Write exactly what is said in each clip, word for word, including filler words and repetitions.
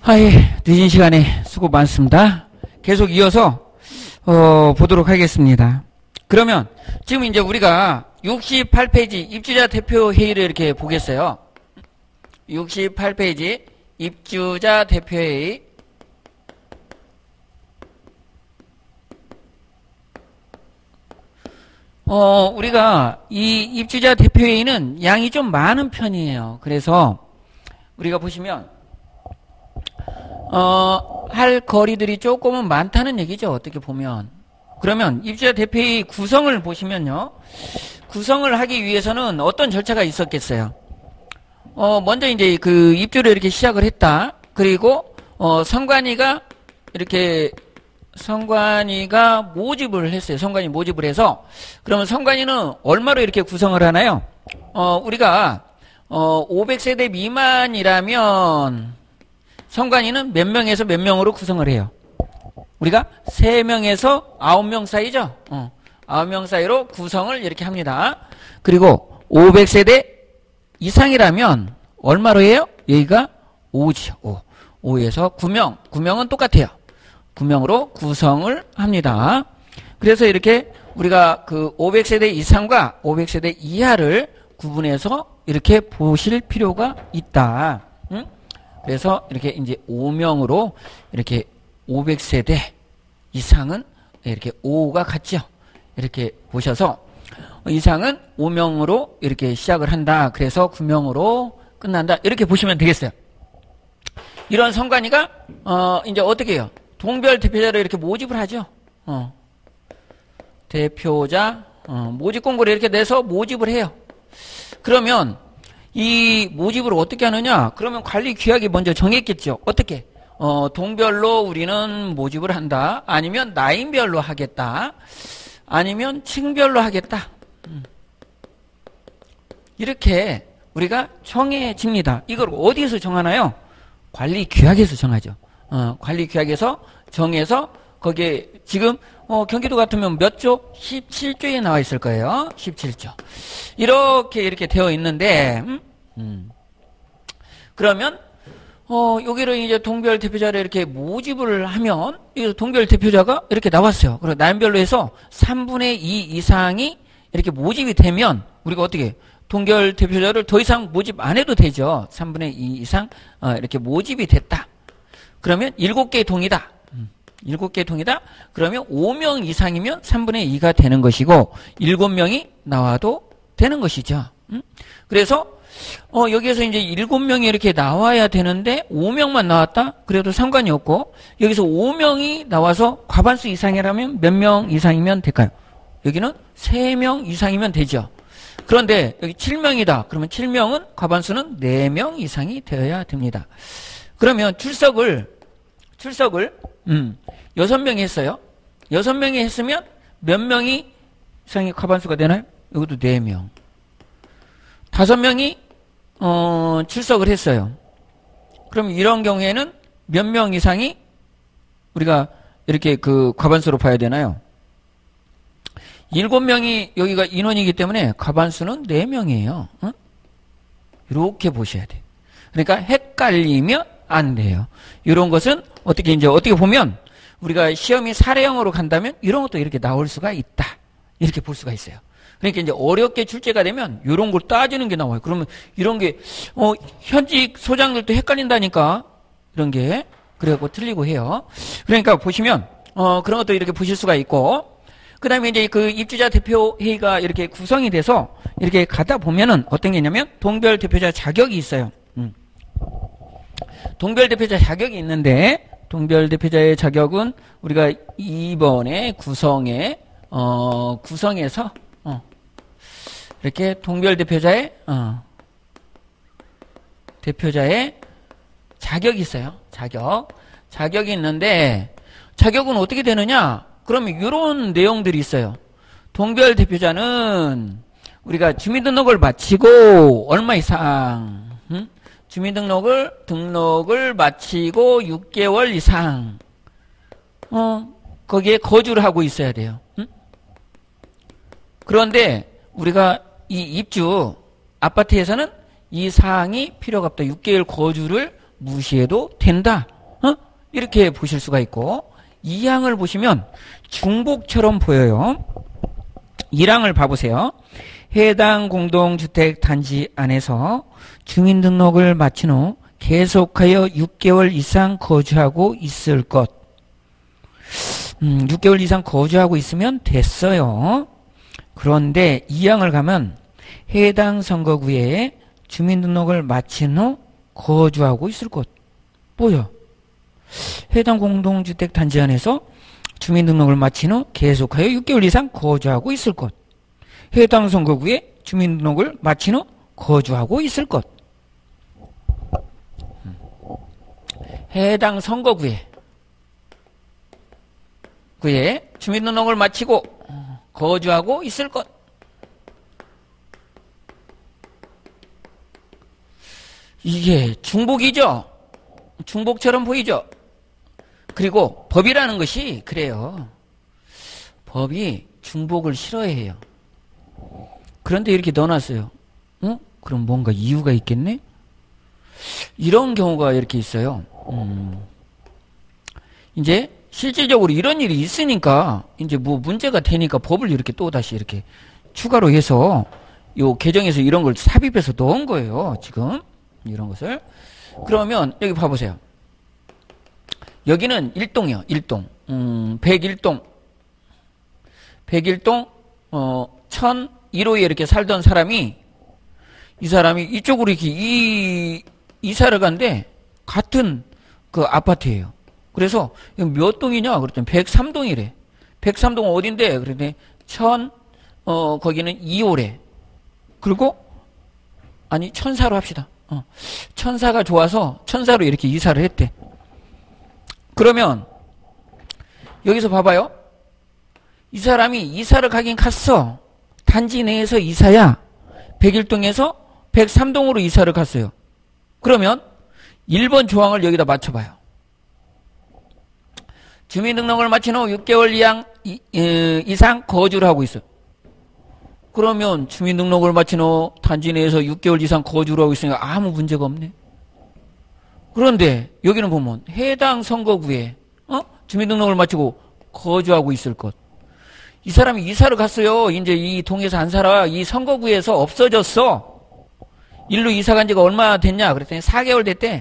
아예 늦은 시간에 수고 많습니다. 계속 이어서 어, 보도록 하겠습니다. 그러면 지금 이제 우리가 육십팔 페이지 입주자 대표 회의를 이렇게 보겠어요. 육십팔 페이지 입주자 대표 회의. 어, 우리가 이 입주자 대표 회의는 양이 좀 많은 편이에요. 그래서 우리가 보시면 어, 할 거리들이 조금은 많다는 얘기죠. 어떻게 보면. 그러면 입주자 대표회의 구성을 보시면요. 구성을 하기 위해서는 어떤 절차가 있었겠어요. 어, 먼저 이제 그 입주를 이렇게 시작을 했다. 그리고, 어, 선관위가 이렇게, 선관위가 모집을 했어요. 선관위 모집을 해서. 그러면 선관위는 얼마로 이렇게 구성을 하나요? 어, 우리가, 어, 오백 세대 미만이라면, 선관위는 몇 명에서 몇 명으로 구성을 해요? 우리가 세 명에서 아홉 명 사이죠? 어, 아홉 명 사이로 구성을 이렇게 합니다. 그리고 오백 세대 이상이라면 얼마로 해요? 여기가 오죠. 오. 오에서 구 명. 구 명은 똑같아요. 구 명으로 구성을 합니다. 그래서 이렇게 우리가 그 오백 세대 이상과 오백 세대 이하를 구분해서 이렇게 보실 필요가 있다. 응? 그래서 이렇게 이제 오 명으로 이렇게 오백 세대 이상은 이렇게 오가 같죠. 이렇게 보셔서 이상은 오 명으로 이렇게 시작을 한다. 그래서 구 명으로 끝난다. 이렇게 보시면 되겠어요. 이런 선관위가 어 이제 어떻게 해요? 동별 대표자를 이렇게 모집을 하죠. 어. 대표자 어, 모집 공고를 이렇게 내서 모집을 해요. 그러면 이 모집을 어떻게 하느냐? 그러면 관리 규약이 먼저 정했겠죠. 어떻게? 어, 동별로 우리는 모집을 한다. 아니면 나인별로 하겠다. 아니면 층별로 하겠다. 음. 이렇게 우리가 정해집니다. 이걸 어디에서 정하나요? 관리 규약에서 정하죠. 어, 관리 규약에서 정해서 거기에 지금 어, 경기도 같으면 몇 조? 십칠 조에 나와 있을 거예요. 십칠 조. 이렇게 이렇게 되어 있는데 음? 음. 그러면 어, 여기를 이제 동별 대표자를 이렇게 모집을 하면 이 동별 대표자가 이렇게 나왔어요. 그리고 나인별로 해서 삼분의 이 이상이 이렇게 모집이 되면 우리가 어떻게 동별 대표자를 더 이상 모집 안 해도 되죠. 삼분의 이 이상 어, 이렇게 모집이 됐다. 그러면 일곱 개의 동이다. 일곱 개의 동이다. 그러면 오 명 이상이면 삼분의 이가 되는 것이고 일곱 명이 나와도 되는 것이죠. 음? 그래서 어, 여기에서 이제 일곱 명이 이렇게 나와야 되는데 오 명만 나왔다? 그래도 상관이 없고 여기서 오 명이 나와서 과반수 이상이라면 몇 명 이상이면 될까요? 여기는 세 명 이상이면 되죠. 그런데 여기 칠 명이다. 그러면 칠 명은 과반수는 네 명 이상이 되어야 됩니다. 그러면 출석을 출석을 음, 여섯 명이 했어요. 여섯 명이 했으면 몇 명이 이상이 과반수가 되나요? 여기도 네 명. 다섯 명이 어, 출석을 했어요. 그럼 이런 경우에는 몇 명 이상이 우리가 이렇게 그 과반수로 봐야 되나요? 일곱 명이 여기가 인원이기 때문에 과반수는 네 명이에요. 응? 이렇게 보셔야 돼요. 그러니까 헷갈리면 안 돼요. 이런 것은 어떻게 이제 어떻게 보면 우리가 시험이 사례형으로 간다면 이런 것도 이렇게 나올 수가 있다. 이렇게 볼 수가 있어요. 그러니까 이제 어렵게 출제가 되면 이런 걸 따지는 게 나와요. 그러면 이런 게 어, 현직 소장들도 헷갈린다니까 이런 게 그래갖고 틀리고 해요. 그러니까 보시면 어, 그런 것도 이렇게 보실 수가 있고 그 다음에 이제 그 입주자 대표 회의가 이렇게 구성이 돼서 이렇게 가다 보면은 어떤 게 있냐면 동별 대표자 자격이 있어요. 음. 동별 대표자 자격이 있는데 동별 대표자의 자격은 우리가 이번에 구성에 어, 구성에서 어, 이렇게 동별 대표자의 어, 대표자의 자격이 있어요. 자격. 자격이 있는데 자격은 어떻게 되느냐? 그러면 이런 내용들이 있어요. 동별 대표자는 우리가 주민등록을 마치고 얼마 이상 음? 주민등록을 등록을 마치고 육 개월 이상 어, 거기에 거주를 하고 있어야 돼요. 음? 그런데 우리가 이 입주 아파트에서는 이 사항이 필요가 없다. 육 개월 거주를 무시해도 된다. 이렇게 보실 수가 있고, 이 항을 보시면 중복처럼 보여요. 일 항을 봐보세요. 해당 공동주택 단지 안에서 주민등록을 마친 후 계속하여 육 개월 이상 거주하고 있을 것. 음, 육 개월 이상 거주하고 있으면 됐어요. 그런데 이 항을 가면 해당 선거구에 주민등록을 마친 후 거주하고 있을 것. 뭐야? 해당 공동주택 단지 안에서 주민등록을 마친 후 계속하여 육 개월 이상 거주하고 있을 것. 해당 선거구에 주민등록을 마친 후 거주하고 있을 것. 해당 선거구에 그에 주민등록을 마치고 거주하고 있을 것. 이게 중복이죠. 중복처럼 보이죠. 그리고 법이라는 것이 그래요. 법이 중복을 싫어해요. 그런데 이렇게 넣어놨어요. 어? 그럼 뭔가 이유가 있겠네? 이런 경우가 이렇게 있어요. 음. 이제 실질적으로 이런 일이 있으니까 이제 뭐 문제가 되니까 법을 이렇게 또 다시 이렇게 추가로 해서 요 개정에서 이런 걸 삽입해서 넣은 거예요. 지금 이런 것을. 그러면 여기 봐보세요. 여기는 일동이요. 일동. 음, 백일 동. 백일 동 어, 천일 호에 이렇게 살던 사람이 이 사람이 이쪽으로 이렇게 이, 이사를 간데 같은 그 아파트예요. 그래서 몇 동이냐? 그랬더니 백삼 동이래. 백삼 동 어딘데? 그랬더니 천, 어, 거기는 이 호래. 그리고 아니 천사로 합시다. 어, 천사가 좋아서 천사로 이렇게 이사를 했대. 그러면 여기서 봐봐요. 이 사람이 이사를 가긴 갔어. 단지 내에서 이사야. 백일 동에서 백삼 동으로 이사를 갔어요. 그러면 일 번 조항을 여기다 맞춰봐요. 주민등록을 마친 후 육 개월 이상, 이, 에, 이상 거주를 하고 있어요. 그러면 주민등록을 마친 후 단지 내에서 육 개월 이상 거주를 하고 있으니까 아무 문제가 없네. 그런데 여기는 보면 해당 선거구에 어? 주민등록을 마치고 거주하고 있을 것. 이 사람이 이사를 갔어요. 이제 이 동에서 안 살아. 이 선거구에서 없어졌어. 일로 이사 간 지가 얼마 됐냐? 그랬더니 사 개월 됐대.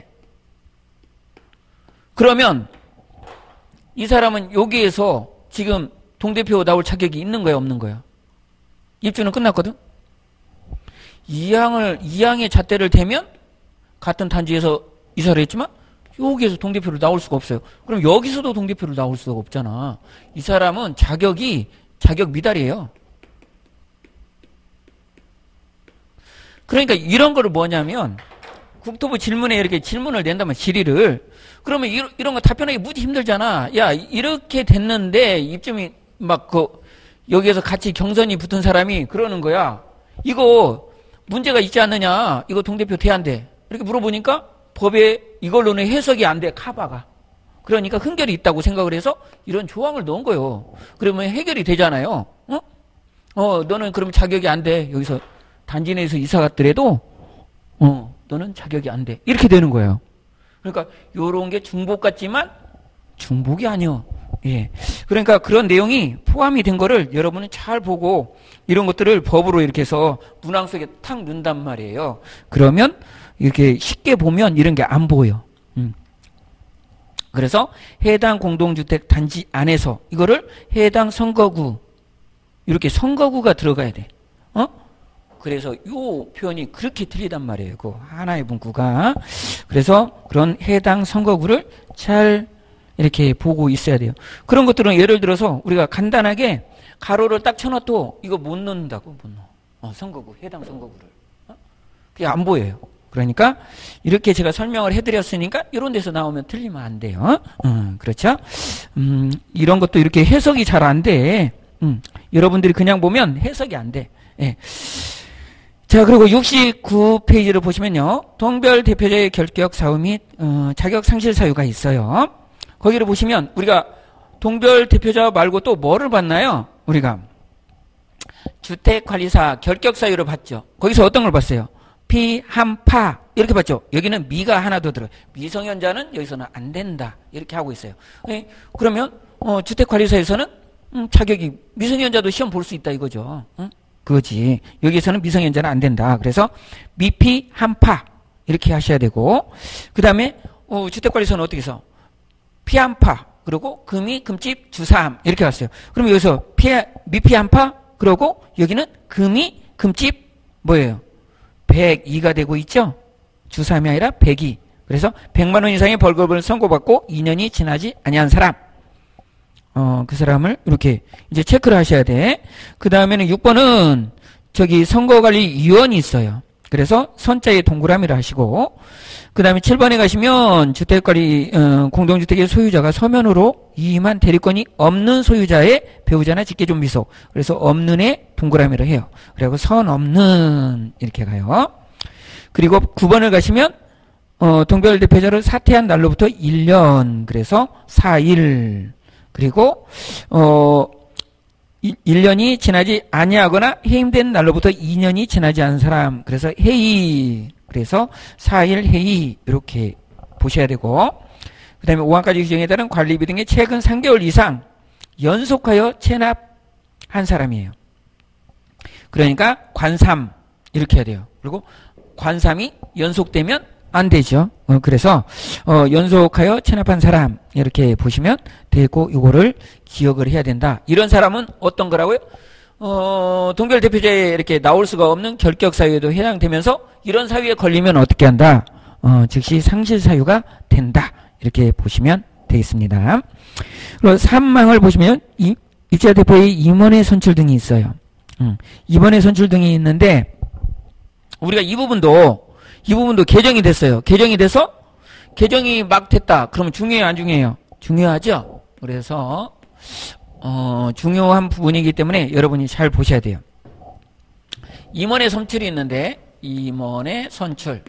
그러면 이 사람은 여기에서 지금 동대표 나올 자격이 있는 거야, 없는 거야? 입주는 끝났거든? 이 항을, 이 항의 잣대를 대면 같은 단지에서 이사를 했지만 여기에서 동대표를 나올 수가 없어요. 그럼 여기서도 동대표를 나올 수가 없잖아. 이 사람은 자격이 자격 미달이에요. 그러니까 이런 거를 뭐냐면 국토부 질문에 이렇게 질문을 낸다면 질의를 그러면 이런, 이런 거 답변하기 무지 힘들잖아. 야 이렇게 됐는데 입주민 막 그 여기에서 같이 경선이 붙은 사람이 그러는 거야. 이거 문제가 있지 않느냐. 이거 동대표 돼 안 돼. 이렇게 물어보니까 법에 이걸로는 해석이 안 돼. 카바가. 그러니까 흠결이 있다고 생각을 해서 이런 조항을 넣은 거예요. 그러면 해결이 되잖아요. 어? 어, 너는 그럼 자격이 안 돼. 여기서 단지 내에서 이사 갔더라도 어, 너는 자격이 안 돼. 이렇게 되는 거예요. 그러니까 요런 게 중복 같지만 중복이 아니요. 예. 그러니까 그런 내용이 포함이 된 거를 여러분은 잘 보고 이런 것들을 법으로 이렇게 해서 문항 속에 탁 넣는단 말이에요. 그러면 이렇게 쉽게 보면 이런 게 안 보여. 음. 그래서 해당 공동주택 단지 안에서 이거를 해당 선거구 이렇게 선거구가 들어가야 돼. 어? 그래서 요 표현이 그렇게 틀리단 말이에요. 그 하나의 문구가. 그래서 그런 해당 선거구를 잘 이렇게 보고 있어야 돼요. 그런 것들은 예를 들어서 우리가 간단하게 가로를 딱 쳐놔도 이거 못 넣는다고 못 넣어. 어, 선거구, 해당 선거구를. 어? 그게 안 보여요. 그러니까 이렇게 제가 설명을 해드렸으니까 이런 데서 나오면 틀리면 안 돼요. 음, 그렇죠? 음, 이런 것도 이렇게 해석이 잘 안 돼. 음, 여러분들이 그냥 보면 해석이 안 돼. 예. 자, 그리고 육십구 페이지를 보시면요. 동별 대표자의 결격 사유 및 어, 자격 상실 사유가 있어요. 거기를 보시면 우리가 동별 대표자 말고 또 뭐를 봤나요? 우리가 주택관리사 결격 사유를 봤죠. 거기서 어떤 걸 봤어요? 피 한 파 이렇게 봤죠. 여기는 미가 하나 더 들어요. 미성년자는 여기서는 안 된다 이렇게 하고 있어요. 네, 그러면 어, 주택관리사에서는 음, 자격이 미성년자도 시험 볼 수 있다 이거죠. 응? 그거지. 여기서는 미성년자는 안 된다. 그래서 미피 한 파 이렇게 하셔야 되고, 그 다음에 어, 주택관리사는 어떻게 해서 피 한 파 그리고 금이 금집 주삼 이렇게 갔어요. 그럼 여기서 피, 미피 한 파 그러고 여기는 금이 금집 뭐예요? 백이가 되고 있죠. 주삼이 아니라 백이. 그래서 백만 원 이상의 벌금을 선고받고 이 년이 지나지 아니한 사람, 어, 그 사람을 이렇게 이제 체크를 하셔야 돼. 그 다음에는 육 번은 저기 선거관리위원이 있어요. 그래서 선자에 동그라미를 하시고, 그 다음에 칠 번에 가시면 주택관리, 어, 공동주택의 소유자가 서면으로 이임한 대리권이 없는 소유자의 배우자나 직계존비속. 그래서 없는에 동그라미를 해요. 그리고 선 없는 이렇게 가요. 그리고 구 번을 가시면 어, 동별 대표자를 사퇴한 날로부터 일 년. 그래서 사 일. 그리고 어 일 년이 지나지 아니하거나 해임된 날로부터 이 년이 지나지 않은 사람. 그래서 해임. 그래서 사 일 해임 이렇게 보셔야 되고, 그 다음에 오 항까지 규정에 따른 관리비 등의 최근 삼 개월 이상 연속하여 체납한 사람이에요. 그러니까 관삼 이렇게 해야 돼요. 그리고 관삼이 연속되면 안 되죠. 어, 그래서 어, 연속하여 체납한 사람 이렇게 보시면 되고, 이거를 기억을 해야 된다. 이런 사람은 어떤 거라고요? 어, 동별 대표자에 이렇게 나올 수가 없는 결격 사유에도 해당되면서 이런 사유에 걸리면 어떻게 한다? 어, 즉시 상실 사유가 된다. 이렇게 보시면 되겠습니다. 그리고 삼 항을 보시면 이, 입주자 대표의 임원의 선출 등이 있어요. 음, 임원의 선출 등이 있는데 우리가 이 부분도 이 부분도 개정이 됐어요. 개정이 돼서 개정이 막 됐다. 그러면 중요해요, 안 중요해요? 중요하죠. 그래서 어, 중요한 부분이기 때문에 여러분이 잘 보셔야 돼요. 임원의 선출이 있는데 임원의 선출.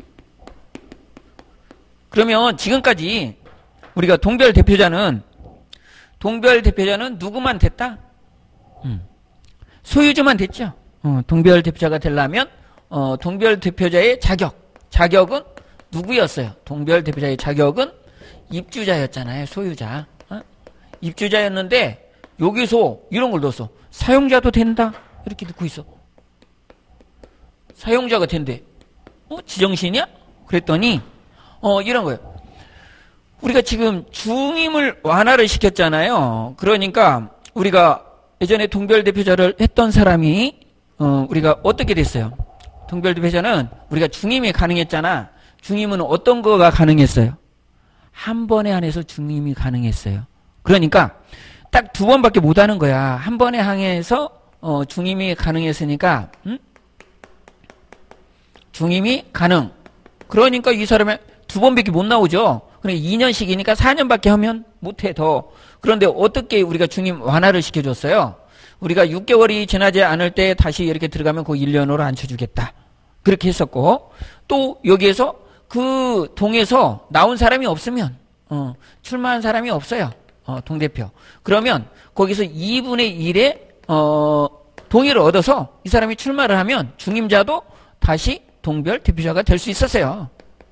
그러면 지금까지 우리가 동별 대표자는 동별 대표자는 누구만 됐다? 음. 소유주만 됐죠. 어, 동별 대표자가 되려면 어, 동별 대표자의 자격, 자격은 누구였어요? 동별 대표자의 자격은 입주자였잖아요. 소유자. 어? 입주자였는데 여기서 이런 걸 넣었어. 사용자도 된다. 이렇게 넣고 있어. 사용자가 된대. 어? 지정신이야? 그랬더니 어 이런 거예요. 우리가 지금 중임을 완화를 시켰잖아요. 그러니까 우리가 예전에 동별 대표자를 했던 사람이 어 우리가 어떻게 됐어요? 동별 대표자는 우리가 중임이 가능했잖아. 중임은 어떤 거가 가능했어요? 한 번에 한해서 중임이 가능했어요. 그러니까 딱 두 번밖에 못 하는 거야. 한 번에 한해서 어, 중임이 가능했으니까 음? 중임이 가능. 그러니까 이 사람이 두 번밖에 못 나오죠. 그러니까 이 년씩이니까 사 년밖에 하면 못해 더. 그런데 어떻게 우리가 중임 완화를 시켜줬어요? 우리가 육 개월이 지나지 않을 때 다시 이렇게 들어가면 그 일 년으로 앉혀주겠다. 그렇게 했었고, 또 여기에서 그 동에서 나온 사람이 없으면 어, 출마한 사람이 없어요. 어, 동대표. 그러면 거기서 이분의 일에 어, 동의를 얻어서 이 사람이 출마를 하면 중임자도 다시 동별 대표자가 될 수 있었어요.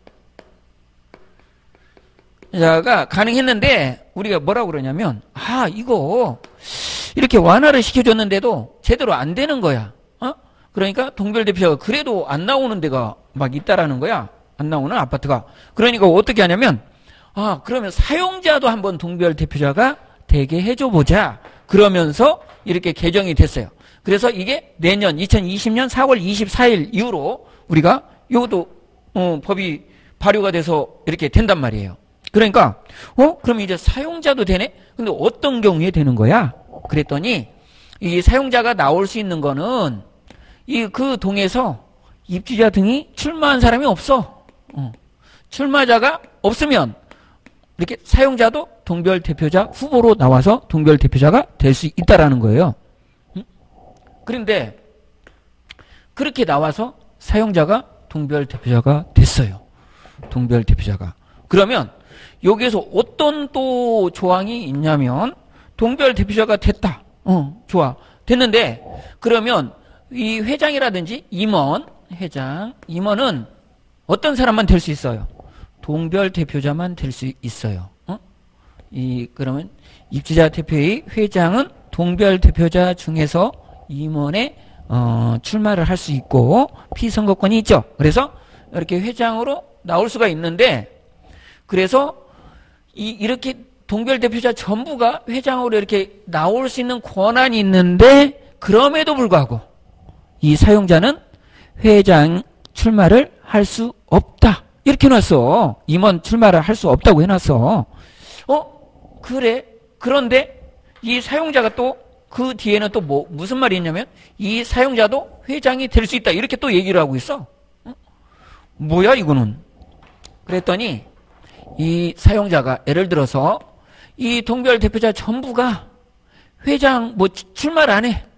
자가 가능했는데 우리가 뭐라고 그러냐면 아 이거 이렇게 완화를 시켜줬는데도 제대로 안 되는 거야. 어? 그러니까 동별 대표자가 그래도 안 나오는 데가 막 있다라는 거야. 안 나오는 아파트가. 그러니까 어떻게 하냐면 아 그러면 사용자도 한번 동별 대표자가 되게 해줘 보자. 그러면서 이렇게 개정이 됐어요. 그래서 이게 내년 이천이십 년 사월 이십사일 이후로 우리가 이것도 어, 법이 발효가 돼서 이렇게 된단 말이에요. 그러니까 어 그럼 이제 사용자도 되네? 근데 어떤 경우에 되는 거야? 그랬더니 이 사용자가 나올 수 있는 거는 이 그 동에서 입주자 등이 출마한 사람이 없어. 어. 출마자가 없으면 이렇게 사용자도 동별 대표자 후보로 나와서 동별 대표자가 될 수 있다라는 거예요. 응? 그런데 그렇게 나와서 사용자가 동별 대표자가 됐어요. 동별 대표자가. 그러면 여기에서 어떤 또 조항이 있냐면 동별 대표자가 됐다. 어, 좋아. 됐는데 그러면 이 회장이라든지 임원 회장, 임원은 어떤 사람만 될 수 있어요? 동별 대표자만 될 수 있어요. 어? 이 그러면 입주자 대표회의 회장은 동별 대표자 중에서 임원에 어, 출마를 할 수 있고 피선거권이 있죠. 그래서 이렇게 회장으로 나올 수가 있는데, 그래서 이, 이렇게 동별 대표자 전부가 회장으로 이렇게 나올 수 있는 권한이 있는데, 그럼에도 불구하고 이 사용자는 회장 출마를 할 수 없다. 이렇게 해놨어. 임원 출마를 할 수 없다고 해놨어. 어? 그래? 그런데 이 사용자가 또 그 뒤에는 또 뭐, 무슨 말이 있냐면, 이 사용자도 회장이 될 수 있다. 이렇게 또 얘기를 하고 있어. 어? 뭐야, 이거는? 그랬더니, 이 사용자가 예를 들어서, 이 동별 대표자 전부가 회장 뭐 출마를 안 해.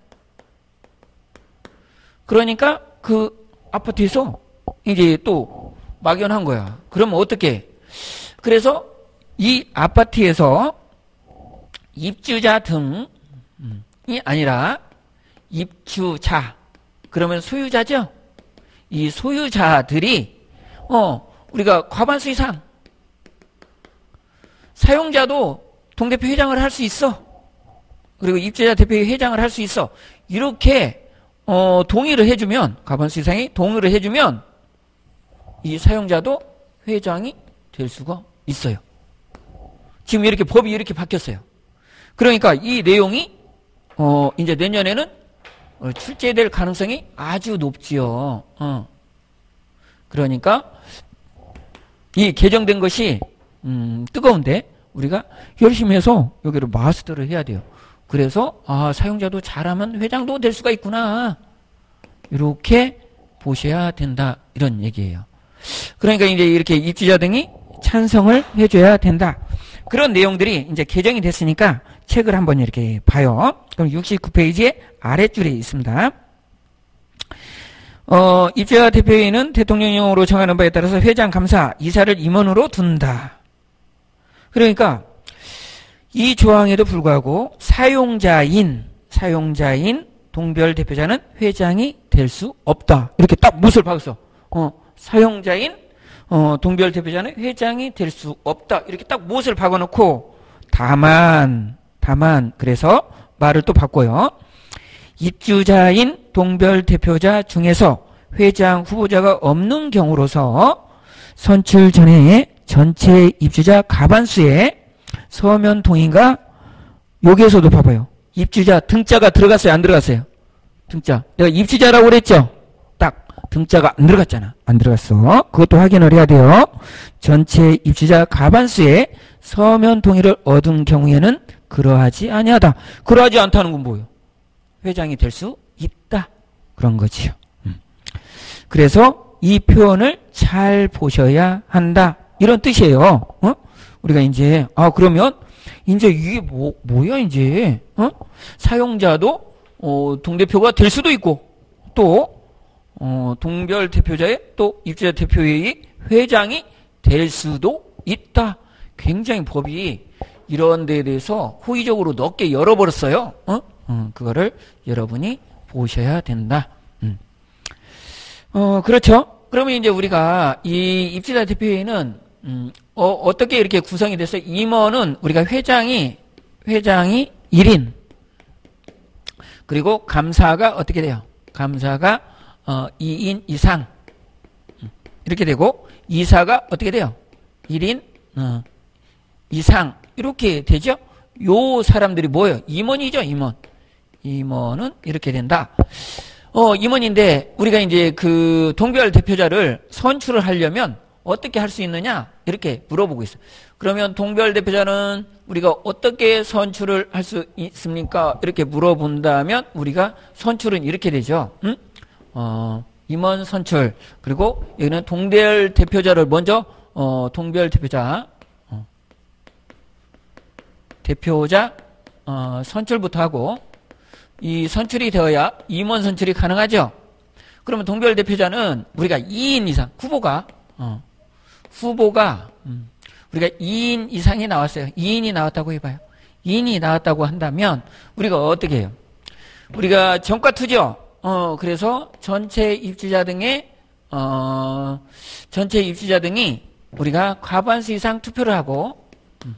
그러니까 그 아파트에서 이제 또 막연한 거야. 그러면 어떻게? 그래서 이 아파트에서 입주자 등이 아니라 입주자, 그러면 소유자죠? 이 소유자들이 어 우리가 과반수 이상 사용자도 동대표 회장을 할 수 있어. 그리고 입주자 대표 회장을 할 수 있어. 이렇게 어 동의를 해주면, 과반수 이상이 동의를 해주면 이 사용자도 회장이 될 수가 있어요. 지금 이렇게 법이 이렇게 바뀌었어요. 그러니까 이 내용이 어 이제 내년에는 출제될 가능성이 아주 높지요. 어. 그러니까 이 개정된 것이 음, 뜨거운데 우리가 열심히 해서 여기를 마스터를 해야 돼요. 그래서 아, 사용자도 잘하면 회장도 될 수가 있구나, 이렇게 보셔야 된다, 이런 얘기예요. 그러니까 이제 이렇게 입주자 등이 찬성을 해줘야 된다. 그런 내용들이 이제 개정이 됐으니까 책을 한번 이렇게 봐요. 그럼 육십구 페이지의 아랫줄에 있습니다. 어, 입주자 대표회의는 대통령령으로 정하는 바에 따라서 회장, 감사, 이사를 임원으로 둔다. 그러니까 이 조항에도 불구하고 사용자인 사용자인 동별 대표자는 회장이 될 수 없다. 이렇게 딱 못을 박았어. 어, 사용자인 어, 동별 대표자는 회장이 될 수 없다. 이렇게 딱 못을 박아놓고, 다만 다만 그래서 말을 또 바꿔요. 입주자인 동별 대표자 중에서 회장 후보자가 없는 경우로서 선출 전에 전체 입주자 과반수의 서면 동의가, 여기에서도 봐봐요. 입주자 등자가 들어갔어요, 안 들어갔어요? 등자. 내가 입주자라고 그랬죠? 딱 등자가 안 들어갔잖아. 안 들어갔어. 그것도 확인을 해야 돼요. 전체 입주자 과반수의 서면 동의를 얻은 경우에는 그러하지 아니하다. 그러하지 않다는 건 뭐예요? 회장이 될 수 있다, 그런 거지요. 음. 그래서 이 표현을 잘 보셔야 한다, 이런 뜻이에요. 어? 우리가 이제 아 그러면 이제 이게 뭐 뭐야 이제 어? 사용자도 어, 동대표가 될 수도 있고, 또 어, 동별 대표자의 또 입주자 대표회의 회장이 될 수도 있다. 굉장히 법이 이런 데에 대해서 호의적으로 넓게 열어버렸어요. 어? 어, 그거를 여러분이 보셔야 된다. 음. 어, 그렇죠. 그러면 이제 우리가 이 입주자 대표회의는 음, 어, 어떻게 이렇게 구성이 됐어요? 임원은 우리가 회장이 회장이 일 인, 그리고 감사가 어떻게 돼요? 감사가 어, 이 인 이상 이렇게 되고, 이사가 어떻게 돼요? 일 인 어, 이상 이렇게 되죠? 요 사람들이 뭐예요? 임원이죠, 임원. 임원은 이렇게 된다. 어, 임원인데 우리가 이제 그 동별 대표자를 선출을 하려면 어떻게 할 수 있느냐, 이렇게 물어보고 있어요. 그러면 동별 대표자는 우리가 어떻게 선출을 할 수 있습니까? 이렇게 물어본다면 우리가 선출은 이렇게 되죠. 응? 어, 임원 선출, 그리고 여기는 동별 대표자를 먼저 어, 동별 대표자 어, 대표자 어, 선출부터 하고, 이 선출이 되어야 임원 선출이 가능하죠. 그러면 동별 대표자는 우리가 이 인 이상, 후보가 어, 후보가 음, 우리가 이 인 이상이 나왔어요. 이 인이 나왔다고 해봐요. 이 인이 나왔다고 한다면 우리가 어떻게 해요? 우리가 정가 투죠. 어, 그래서 전체 입주자 등의, 어, 전체 입주자 등이 우리가 과반수 이상 투표를 하고, 음,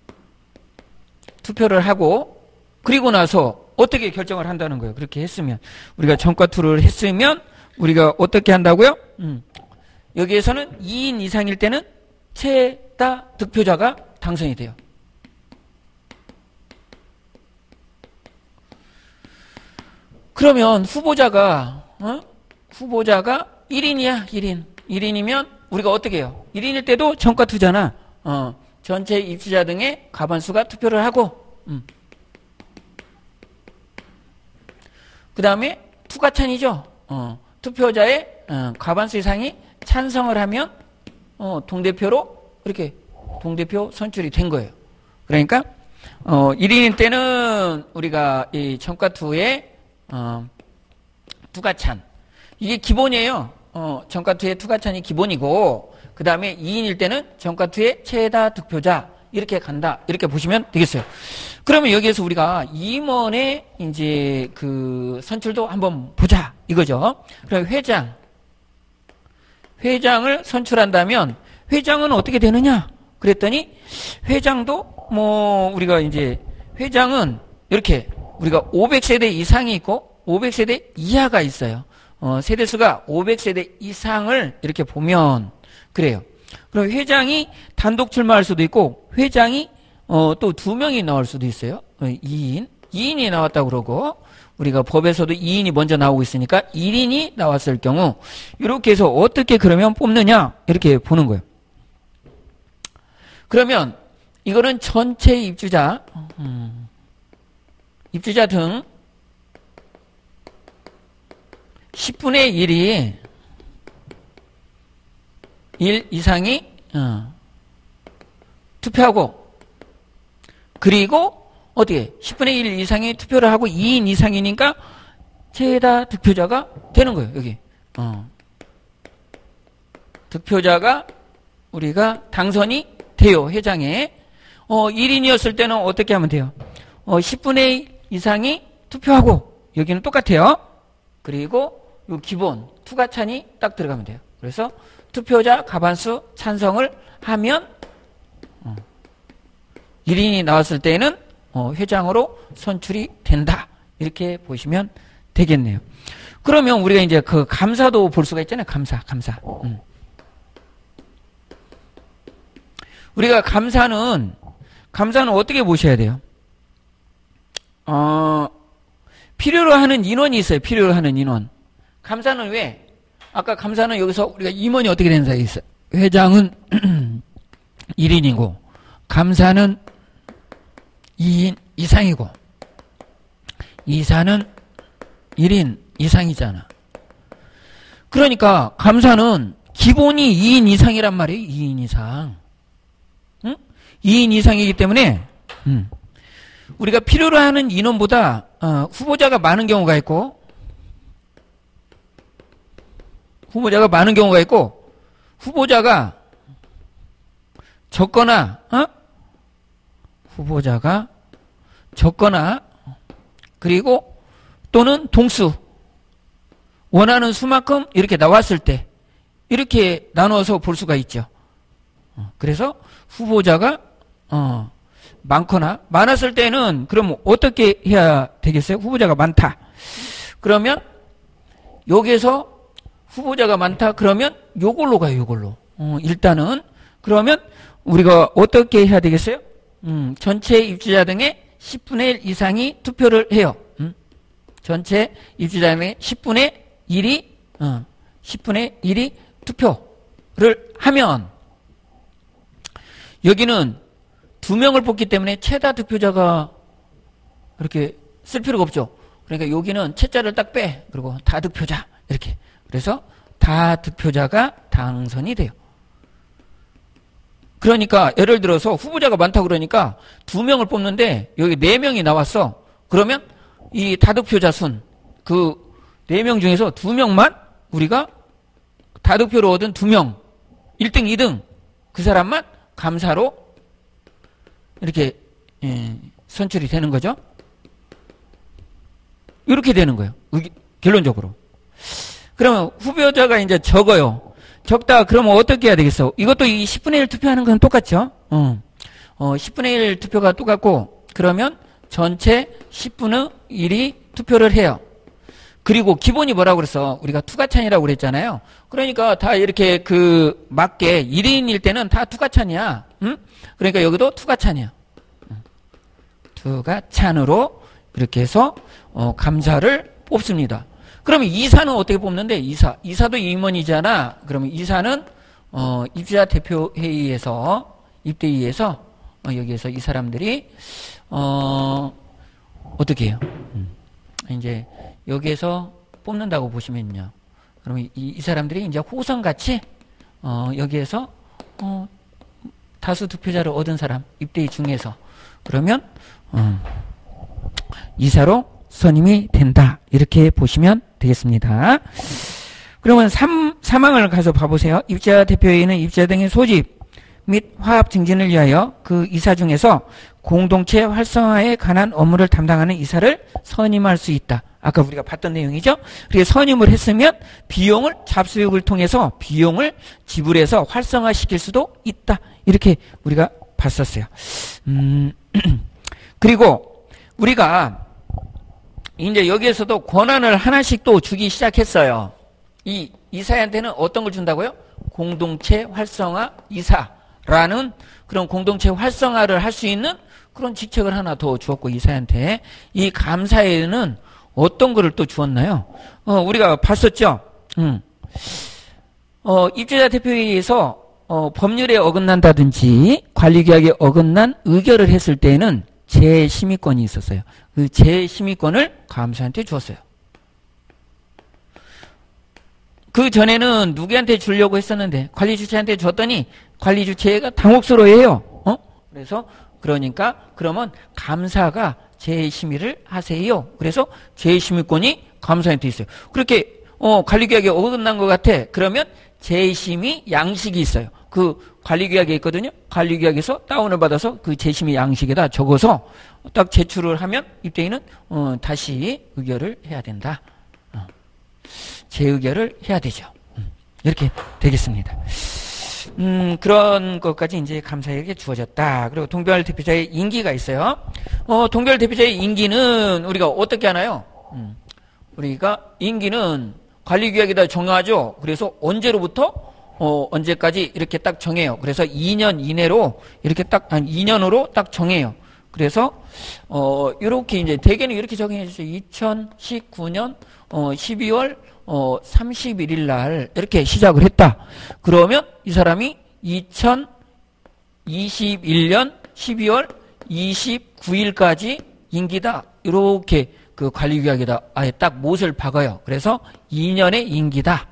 투표를 하고, 그리고 나서 어떻게 결정을 한다는 거예요. 그렇게 했으면. 우리가 전과투를 했으면, 우리가 어떻게 한다고요? 음, 여기에서는 이 인 이상일 때는 최다 득표자가 당선이 돼요. 그러면 후보자가 어? 후보자가 일 인이야. 일 인. 일 인이면 우리가 어떻게 해요? 일 인일 때도 전과투잖아. 어, 전체 입주자 등의 과반수가 투표를 하고 음. 그 다음에 투가찬이죠. 어, 투표자의 어, 과반수 이상이 찬성을 하면 어, 동대표로 이렇게 동대표 선출이 된 거예요. 그러니까 어, 일 인일 때는 우리가 이 전과투의 어, 투가찬 이게 기본이에요. 어, 전과투의 투가찬이 기본이고 그 다음에 이 인일 때는 전과투의 최다 득표자 이렇게 간다. 이렇게 보시면 되겠어요. 그러면 여기에서 우리가 임원의 이제 그 선출도 한번 보자 이거죠. 그럼 회장 회장을 선출한다면 회장은 어떻게 되느냐? 그랬더니 회장도 뭐 우리가 이제 회장은 이렇게 우리가 오백 세대 이상이 있고 오백 세대 이하가 있어요. 어, 세대수가 오백 세대 이상을 이렇게 보면 그래요. 그럼 회장이 단독 출마할 수도 있고 회장이 어, 또 두 명이 나올 수도 있어요. 어, 이 인. 이 인이 나왔다고 그러고 우리가 법에서도 이 인이 먼저 나오고 있으니까 일 인이 나왔을 경우 이렇게 해서 어떻게 그러면 뽑느냐 이렇게 보는 거예요. 그러면 이거는 전체 입주자 음, 입주자 등 십분의 일이 일 이상이 어, 투표하고 그리고 어떻게 십분의 일 이상이 투표를 하고 이 인 이상이니까 최다 득표자가 되는 거예요. 여기 어. 득표자가 우리가 당선이 돼요. 회장에 어, 일 인이었을 때는 어떻게 하면 돼요? 어, 십분의 일 이상이 투표하고 여기는 똑같아요. 그리고 요 기본 투가찬이 딱 들어가면 돼요. 그래서 투표자 과반수 찬성을 하면 어, 일 인이 나왔을 때는 어, 회장으로 선출이 된다. 이렇게 보시면 되겠네요. 그러면 우리가 이제 그 감사도 볼 수가 있잖아요. 감사, 감사. 음. 우리가 감사는 감사는 어떻게 보셔야 돼요? 어, 필요로 하는 인원이 있어요. 필요로 하는 인원. 감사는 왜? 아까 감사는 여기서 우리가 임원이 어떻게 되는 사이에 있어요? 회장은 일 인이고 감사는 이 인 이상이고 이사는 일 인 이상이잖아. 그러니까 감사는 기본이 이 인 이상이란 말이에요. 이 인 이상. 응? 이 인 이상이기 때문에 음. 우리가 필요로 하는 인원보다 어, 후보자가 많은 경우가 있고 후보자가 많은 경우가 있고 후보자가 적거나 어? 후보자가 적거나 그리고 또는 동수 원하는 수만큼 이렇게 나왔을 때 이렇게 나눠서 볼 수가 있죠. 그래서 후보자가 어, 많거나 많았을 때는 그럼 어떻게 해야 되겠어요? 후보자가 많다. 그러면 여기에서 후보자가 많다. 그러면 요걸로 가요. 요걸로. 어, 일단은 그러면 우리가 어떻게 해야 되겠어요? 음, 전체 입주자 등의 십분의 일 이상이 투표를 해요. 음? 전체 입주자 등의 십분의 일이 어, 십분의 일이 투표를 하면 여기는 두 명을 뽑기 때문에 최다 득표자가 이렇게 쓸 필요가 없죠. 그러니까 여기는 채자를 딱 빼. 그리고 다득표자 이렇게. 그래서 다득표자가 당선이 돼요. 그러니까 예를 들어서 후보자가 많다 그러니까 두 명을 뽑는데 여기 네 명이 나왔어. 그러면 이 다득표자 순 그 네 명 중에서 두 명만 우리가 다득표를 얻은 두 명 일 등, 이 등 그 사람만 감사로 이렇게 예, 선출이 되는 거죠. 이렇게 되는 거예요. 결론적으로. 그러면 후보자가 이제 적어요. 적다 그러면 어떻게 해야 되겠어? 이것도 이 십분의 일 투표하는 건 똑같죠. 어, 어 십분의 일 투표가 똑같고 그러면 전체 십분의 일이 투표를 해요. 그리고 기본이 뭐라고 그랬어? 우리가 투가찬이라고 그랬잖아요. 그러니까 다 이렇게 그 맞게 일 인일 때는 다 투가찬이야. 응? 그러니까 여기도 투가찬이야. 투가찬으로 이렇게 해서 어, 감사를 뽑습니다. 그러면 이사는 어떻게 뽑는데? 이사. 이사도 임원이잖아. 그러면 이사는 어, 입주자 대표회의에서 입대위에서 어, 여기에서 이 사람들이 어, 어떻게 해요? 음. 이제 여기에서 뽑는다고 보시면요. 그러면 이, 이 사람들이 이제 호선같이 어, 여기에서 어, 다수 득표자를 얻은 사람 입대위 중에서 그러면 어, 이사로 선임이 된다. 이렇게 보시면 되겠습니다. 그러면 삼, 사망을 가서 봐보세요. 입주자 대표회의는 입주자 등의 소집 및 화합 증진을 위하여 그 이사 중에서 공동체 활성화에 관한 업무를 담당하는 이사를 선임할 수 있다. 아까 우리가 봤던 내용이죠. 그래서 선임을 했으면 비용을 잡수육을 통해서 비용을 지불해서 활성화시킬 수도 있다. 이렇게 우리가 봤었어요. 음, 그리고 우리가 이제 여기에서도 권한을 하나씩 또 주기 시작했어요. 이 이사한테는 어떤 걸 준다고요? 공동체 활성화 이사라는 그런 공동체 활성화를 할 수 있는 그런 직책을 하나 더 주었고 이사한테 이 감사에는 어떤 거를 또 주었나요? 어, 우리가 봤었죠. 음. 어, 입주자 대표회의에서 어, 법률에 어긋난다든지 관리규약에 어긋난 의결을 했을 때에는 재심의권이 있었어요. 그 재심의권을 감사한테 주었어요. 그 전에는 누구한테 주려고 했었는데 관리주체한테 줬더니 관리주체가 당혹스러워해요. 어? 그래서 그러니까 그러면 감사가 재심의를 하세요. 그래서 재심의권이 감사한테 있어요. 그렇게 어, 관리규약에 어긋난 것 같아. 그러면 재심의 양식이 있어요. 그 관리규약에 있거든요. 관리규약에서 다운을 받아서 그 재심의 양식에다 적어서 딱 제출을 하면 입대인은 어, 다시 의결을 해야 된다. 어, 재의결을 해야 되죠. 음, 이렇게 되겠습니다. 음, 그런 것까지 이제 감사에게 주어졌다. 그리고 동별 대표자의 임기가 있어요. 어, 동별 대표자의 임기는 우리가 어떻게 하나요? 음, 우리가 임기는 관리규약에다 정하죠. 그래서 언제로부터 어, 언제까지 이렇게 딱 정해요. 그래서 이 년 이내로 이렇게 딱, 한 이 년으로 딱 정해요. 그래서, 어, 요렇게 이제 대개는 이렇게 정해 주죠. 이천십구 년, 어, 십이월, 어, 삼십일 일 날 이렇게 시작을 했다. 그러면 이 사람이 이천이십일 년 십이월 이십구 일까지 임기다. 이렇게 그 관리규약에다 아예 딱 못을 박아요. 그래서 이 년의 임기다.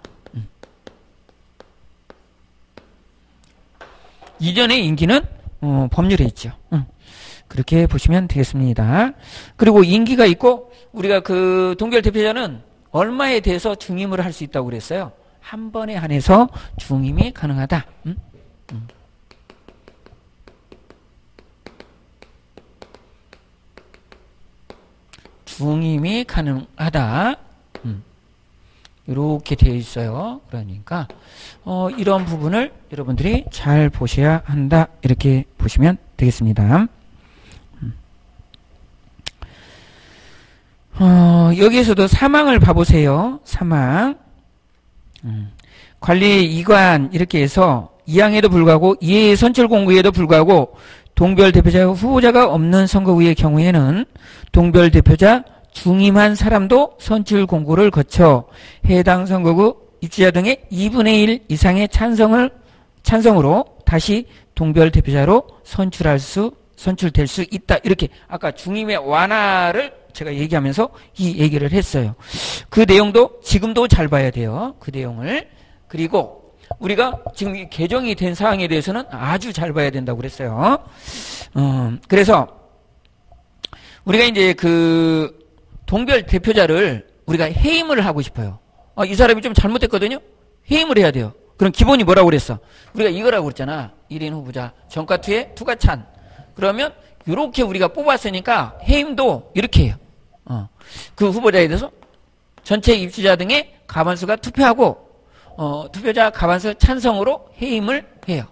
이 년의 임기는 어, 법률에 있죠. 응. 그렇게 보시면 되겠습니다. 그리고 임기가 있고 우리가 그 동결 대표자는 얼마에 대해서 중임을 할 수 있다고 그랬어요. 한 번에 한해서 중임이 가능하다. 응? 응. 중임이 가능하다. 음. 이렇게 되어 있어요. 그러니까 어, 이런 부분을 여러분들이 잘 보셔야 한다. 이렇게 보시면 되겠습니다. 음. 어, 여기에서도 사망을 봐보세요. 사망. 음. 관리 이관 이렇게 해서 이항에도 불구하고 이해 선출 공고에도 불구하고 동별 대표자 후보자가 없는 선거구의 경우에는 동별 대표자 중임한 사람도 선출 공고를 거쳐 해당 선거구 입주자 등의 이분의 일 이상의 찬성을 찬성으로 다시 동별 대표자로 선출할 수 선출될 수 있다. 이렇게 아까 중임의 완화를 제가 얘기하면서 이 얘기를 했어요. 그 내용도 지금도 잘 봐야 돼요. 그 내용을. 그리고 우리가 지금 개정이 된 사항에 대해서는 아주 잘 봐야 된다고 그랬어요. 어, 그래서 우리가 이제 그 동별 대표자를 우리가 해임을 하고 싶어요. 아, 이 사람이 좀 잘못했거든요. 해임을 해야 돼요. 그럼 기본이 뭐라고 그랬어? 우리가 이거라고 그랬잖아. 일 인 후보자 전과투에 투가찬. 그러면 이렇게 우리가 뽑았으니까 해임도 이렇게 해요. 어. 그 후보자에 대해서 전체 입주자 등의 과반수가 투표하고 어, 투표자 과반수 찬성으로 해임을 해요.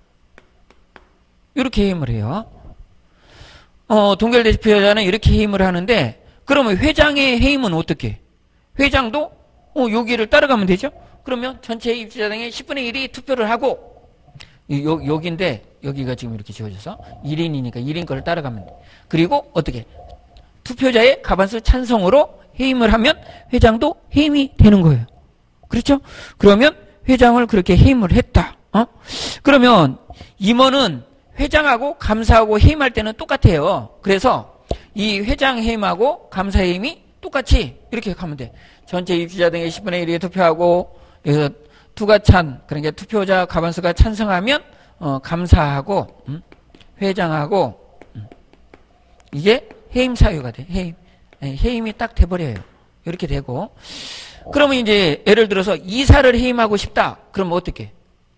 이렇게 해임을 해요. 어, 동결 대표자는 이렇게 해임을 하는데 그러면 회장의 해임은 어떻게? 회장도 어, 여기를 따라가면 되죠? 그러면 전체 입주자 등의 십분의 일이 투표를 하고 요, 여기인데 여기가 지금 이렇게 지워져서 일 인이니까 일 인 거를 따라가면 돼. 그리고 어떻게? 투표자의 과반수 찬성으로 해임을 하면 회장도 해임이 되는 거예요. 그렇죠? 그러면 회장을 그렇게 해임을 했다. 어? 그러면 임원은 회장하고 감사하고 해임할 때는 똑같아요. 그래서 이 회장 해임하고 감사 해임이 똑같이 이렇게 하면 돼. 전체 입주자 등의 십분의 일이 투표하고 여기서 투가 찬 그러니까 투표자 과반수가 찬성하면 어, 감사하고 음? 회장하고 음. 이게 해임 사유가 돼. 해임. 해임이 딱 돼버려요. 이렇게 되고 그러면 이제 예를 들어서 이사를 해임하고 싶다. 그러면 어떻게?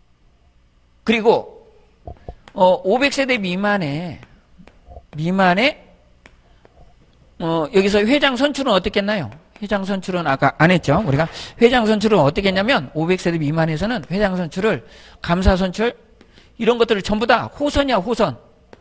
그리고 어, 오백 세대 미만에 미만에 어, 여기서 회장 선출은 어떻게 했나요? 회장 선출은 아까 안 했죠. 우리가 회장 선출은 어떻게 했냐면 오백 세대 미만에서는 회장 선출을 감사 선출 이런 것들을 전부 다 호선이야 호선.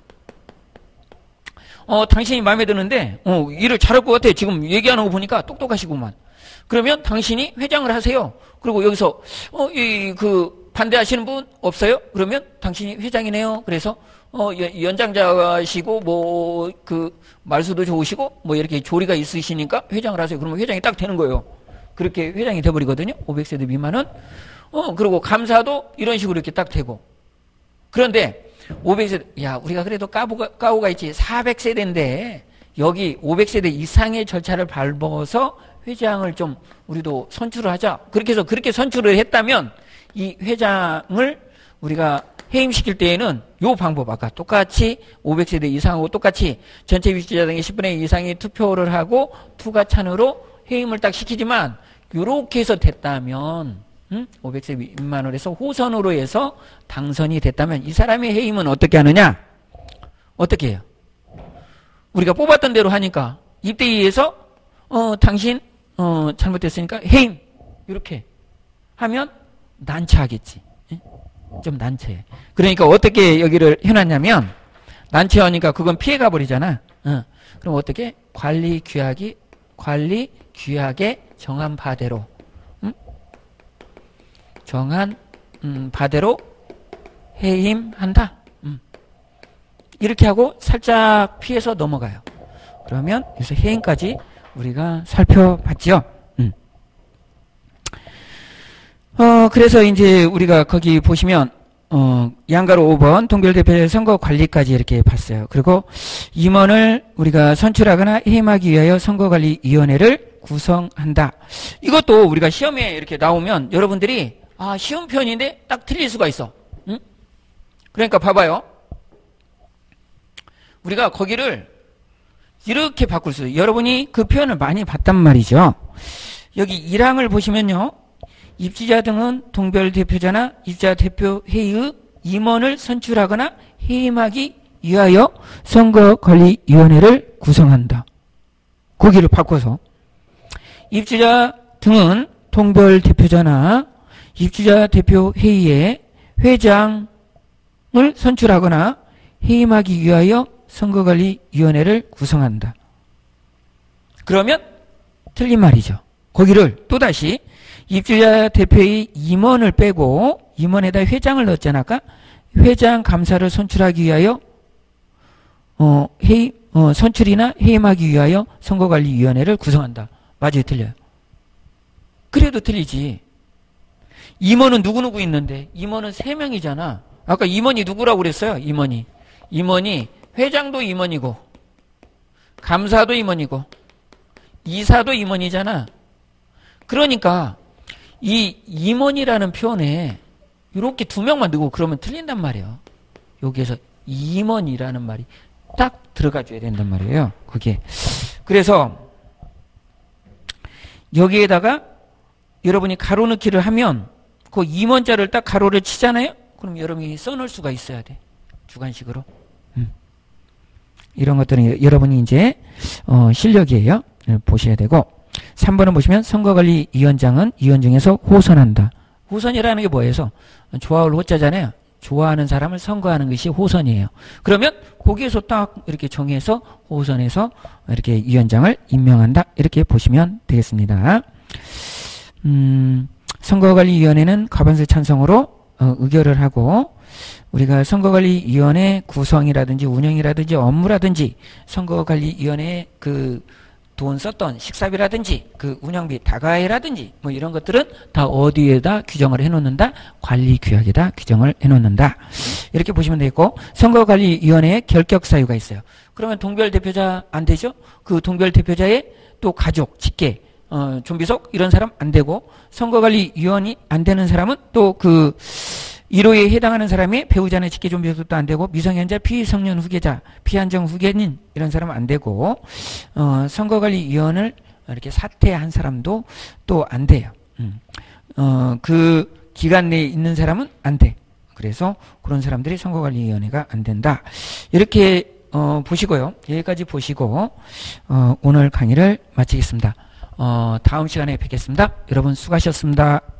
어, 당신이 마음에 드는데 어, 일을 잘할 것 같아. 지금 얘기하는 거 보니까 똑똑하시구만. 그러면 당신이 회장을 하세요. 그리고 여기서 어, 이, 그 반대하시는 분 없어요? 그러면 당신이 회장이네요. 그래서 어, 연장자시고 뭐 그 말수도 좋으시고 뭐 이렇게 조리가 있으시니까 회장을 하세요. 그러면 회장이 딱 되는 거예요. 그렇게 회장이 돼버리거든요. 오백 세대 미만은. 어, 그리고 감사도 이런 식으로 이렇게 딱 되고. 그런데 오백 세대, 야, 우리가 그래도 까부가, 까오가 있지. 사백 세대인데 여기 오백 세대 이상의 절차를 밟아서 회장을 좀 우리도 선출을 하자. 그렇게 해서 그렇게 선출을 했다면 이 회장을 우리가 해임시킬 때에는 요 방법 아까 똑같이 오백 세대 이상하고 똑같이 전체 입주자 등의 십분의 일 이상이 투표를 하고 투가 찬으로 해임을 딱 시키지만 요렇게 해서 됐다면 음? 오백 세대 미만으로 해서 호선으로 해서 당선이 됐다면 이 사람의 해임은 어떻게 하느냐? 어떻게 해요? 우리가 뽑았던 대로 하니까 입대위에서 어, 당신 어, 잘못됐으니까 해임 이렇게 하면 난처하겠지. 예? 좀 난처해. 그러니까 어떻게 여기를 해놨냐면 난처하니까 그건 피해가 버리잖아. 어. 그럼 어떻게? 관리 규약이 관리 규약에 정한 바대로 음? 정한 음, 바대로 해임한다. 음. 이렇게 하고 살짝 피해서 넘어가요. 그러면 여기서 해임까지 우리가 살펴봤죠. 음. 어, 그래서 이제 우리가 거기 보시면, 어, 양가로 오 번 동결대표자 선거 관리까지 이렇게 봤어요. 그리고 임원을 우리가 선출하거나 해임하기 위하여 선거관리위원회를 구성한다. 이것도 우리가 시험에 이렇게 나오면 여러분들이, 아, 시험 편인데 딱 틀릴 수가 있어. 응? 그러니까 봐봐요. 우리가 거기를 이렇게 바꿀 수 있어요. 여러분이 그 표현을 많이 봤단 말이죠. 여기 일 항을 보시면요. 입주자 등은 동별 대표자나 입주자 대표회의 임원을 선출하거나 해임하기 위하여 선거관리위원회를 구성한다. 거기를 바꿔서 입주자 등은 동별 대표자나 입주자 대표회의의 회장을 선출하거나 해임하기 위하여 선거관리위원회를 구성한다. 그러면 틀린 말이죠. 거기를 또다시 입주자 대표의 임원을 빼고 임원에다 회장을 넣었잖아. 아까 회장 감사를 선출하기 위하여 어, 해임, 어, 선출이나 해임하기 위하여 선거관리위원회를 구성한다. 맞아요, 틀려요. 그래도 틀리지. 임원은 누구누구 있는데 임원은 세 명이잖아. 아까 임원이 누구라고 그랬어요? 임원이. 임원이 회장도 임원이고 감사도 임원이고 이사도 임원이잖아. 그러니까 이 임원이라는 표현에 이렇게 두 명만 넣고 그러면 틀린단 말이에요. 여기에서 임원이라는 말이 딱 들어가줘야 된단 말이에요. 그게. 그래서 여기에다가 여러분이 가로 넣기를 하면 그 임원자를 딱 가로를 치잖아요. 그럼 여러분이 써놓을 수가 있어야 돼. 주관식으로. 음. 이런 것들은 여러분이 이제 어, 실력이에요. 보셔야 되고. 삼 번을 보시면 선거관리위원장은 위원 중에서 호선한다. 호선이라는 게 뭐예요? 좋아할 호자잖아요. 좋아하는 사람을 선거하는 것이 호선이에요. 그러면 거기에서 딱 이렇게 정해서 호선해서 이렇게 위원장을 임명한다. 이렇게 보시면 되겠습니다. 음, 선거관리위원회는 과반수 찬성으로 어, 의결을 하고 우리가 선거관리위원회 구성이라든지 운영이라든지 업무라든지 선거관리위원회 그 돈 썼던 식사비라든지 그 운영비 다가이라든지 뭐 이런 것들은 다 어디에다 규정을 해놓는다? 관리규약에다 규정을 해놓는다. 이렇게 보시면 되겠고 선거관리위원회에 결격 사유가 있어요. 그러면 동별 대표자 안 되죠? 그 동별 대표자의 또 가족, 직계, 어, 좀비속 이런 사람 안 되고 선거관리위원이 안 되는 사람은 또 그 일 호에 해당하는 사람이 배우자나 직계 좀비속도 안 되고 미성년자, 피성년 후계자, 피한정 후계인 이런 사람은 안 되고 어, 선거관리위원을 이렇게 사퇴한 사람도 또 안 돼요. 음. 어, 그 기간 내에 있는 사람은 안 돼. 그래서 그런 사람들이 선거관리위원회가 안 된다. 이렇게 어, 보시고요. 여기까지 보시고 어, 오늘 강의를 마치겠습니다. 어, 다음 시간에 뵙겠습니다. 여러분 수고하셨습니다.